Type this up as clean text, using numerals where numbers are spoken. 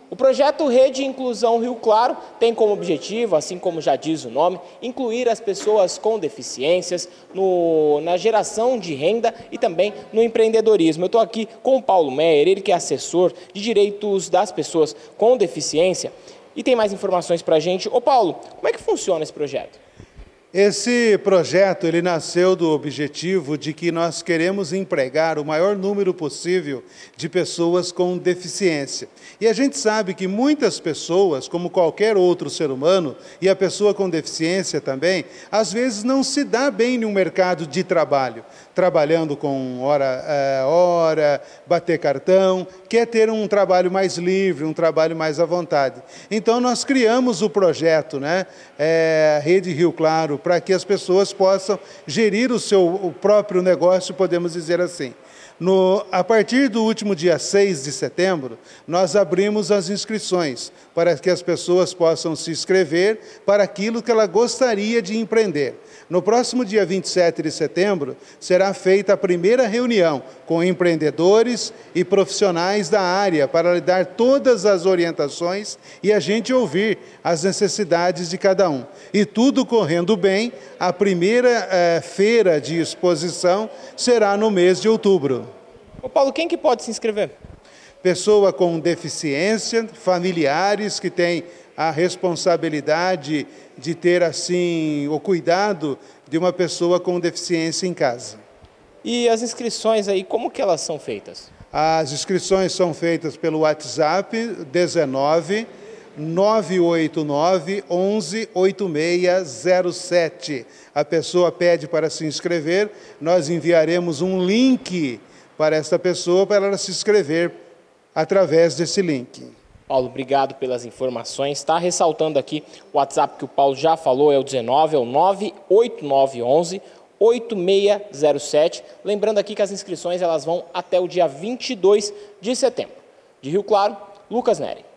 O projeto Rede Inclusão Rio Claro tem como objetivo, assim como já diz o nome, incluir as pessoas com deficiências na geração de renda e também no empreendedorismo. Eu estou aqui com o Paulo Meyer, ele que é assessor de direitos das pessoas com deficiência e tem mais informações para a gente. Ô Paulo, como é que funciona esse projeto? Esse projeto ele nasceu do objetivo de que nós queremos empregar o maior número possível de pessoas com deficiência. E a gente sabe que muitas pessoas, como qualquer outro ser humano, e a pessoa com deficiência também, às vezes não se dá bem no mercado de trabalho, trabalhando com hora, bater cartão, quer ter um trabalho mais livre, um trabalho mais à vontade. Então nós criamos o projeto, Rede Rio Claro, para que as pessoas possam gerir o próprio negócio, podemos dizer assim. A partir do último dia 6 de setembro, nós abrimos as inscrições para que as pessoas possam se inscrever para aquilo que ela gostaria de empreender. No próximo dia 27 de setembro, será feita a primeira reunião com empreendedores e profissionais da área para lhe dar todas as orientações e a gente ouvir as necessidades de cada um. E tudo correndo bem, a primeira feira de exposição será no mês de outubro. Ô Paulo, quem que pode se inscrever? Pessoa com deficiência, familiares que têm a responsabilidade de ter, assim, o cuidado de uma pessoa com deficiência em casa. E as inscrições aí, como que elas são feitas? As inscrições são feitas pelo WhatsApp 19 989 11 8607. A pessoa pede para se inscrever, nós enviaremos um link para esta pessoa para ela se inscrever através desse link. Paulo, obrigado pelas informações. Está ressaltando aqui o WhatsApp que o Paulo já falou, é o 19, é o 98911 8607. Lembrando aqui que as inscrições elas vão até o dia 22 de setembro. De Rio Claro, Lucas Neri.